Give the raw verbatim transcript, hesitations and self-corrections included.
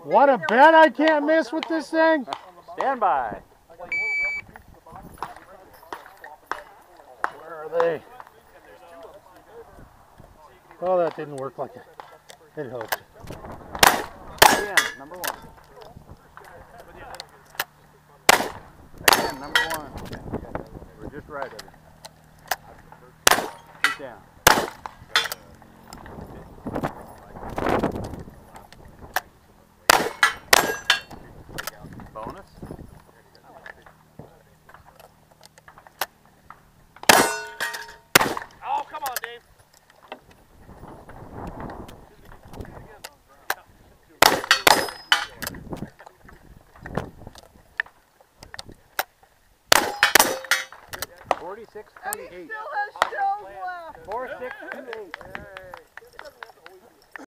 What a bet I can't miss with this thing. Stand by. Where are they? Oh, that didn't work like it. It hooked. Again, number one. Again, number one. We're just right of it. He's down. Bonus. Oh, come on, Dave. Forty-six twenty-eight. Still has shells left. Four six two eight.